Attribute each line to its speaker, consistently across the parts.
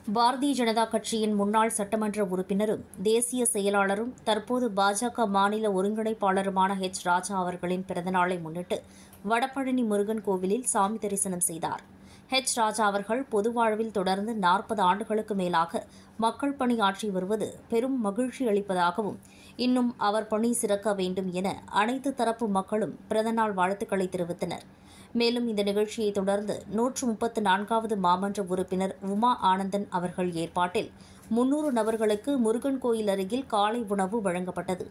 Speaker 1: பாரதிய ஜனதா கட்சியின் முன்னாள் சட்டமன்ற உறுப்பினரும் தேசிய செயலாளரும் தற்போது பாஜக மாநில ஒருங்கிணைப்பாளருமான ஹெச் ராஜா அவர்களின் பிறந்தநாளை முன்னிட்டு வடபழனி முருகன் கோவிலில் சாமி தரிசனம் செய்தார். ஹெச் ராஜா அவர்கள் பொது வாழ்வில் தொடர்ந்து 40 ஆண்டுகளுக்கு மேலாக மக்கள் பணி ஆற்றி வருவது பெரும் மகிழ்ச்சி அளிப்பதாகவும், இன்னும் அவர் பணி சிறக்க வேண்டும் என அனைத்து தரப்பு மக்களும் பிறந்தநாள் வாழ்த்துக்களை தெரிவித்தனர். மேலும் இந்த நிகழ்ச்சியை தொடர்ந்து 134வது மாமன்ற உறுப்பினர் உமா ஆனந்தன் அவர்கள் ஏற்பாட்டில் 300 நபர்களுக்கு முருகன் கோயில் அருகில் காலை உணவு வழங்கப்பட்டது.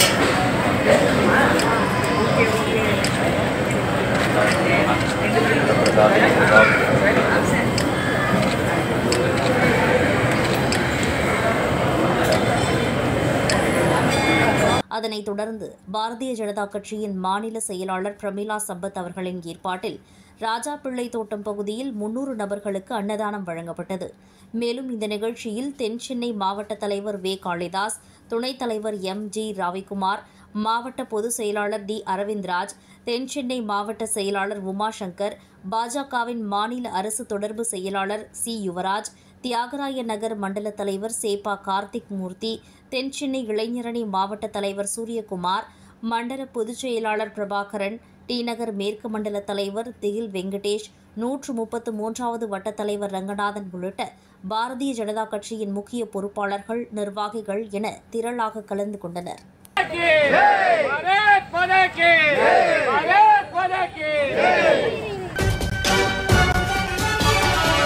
Speaker 1: அதனைத் தொடர்ந்து பாரதிய ஜனதா கட்சியின் மாநில செயலாளர் பிரமிளா சம்பத் அவர்களின் ஏற்பாட்டில் ராஜா பிள்ளை தோட்டம் பகுதியில் 300 நபர்களுக்கு அன்னதானம் வழங்கப்பட்டது. மேலும் இந்த நிகழ்ச்சியில் தென் சென்னை மாவட்ட தலைவர் வே. காளிதாஸ், துணைத் தலைவர் எம்.ஜி. ரவிக்குமார், மாவட்ட பொதுச் செயலாளர் டி. அரவிந்த்ராஜ், தென் சென்னை மாவட்ட செயலாளர் உமாசங்கர், பாஜகவின் மாநில அரசு தொடர்பு செயலாளர் சி. யுவராஜ், தியாகராய நகர் மண்டல தலைவர் சேப்பா கார்த்திக் மூர்த்தி, தென் சென்னை இளைஞரணி மாவட்ட தலைவர் சூரியகுமார், மண்டல பொதுச் செயலாளர் பிரபாகரன், டி. நகர் மேற்கு மண்டல தலைவர் திகில் வெங்கடேஷ், 133வது வட்டத் தலைவர் ரங்கநாதன் உள்ளிட்ட பாரதிய ஜனதா கட்சியின் முக்கிய பொறுப்பாளர்கள், நிர்வாகிகள் என திரளாக கலந்து கொண்டனர்.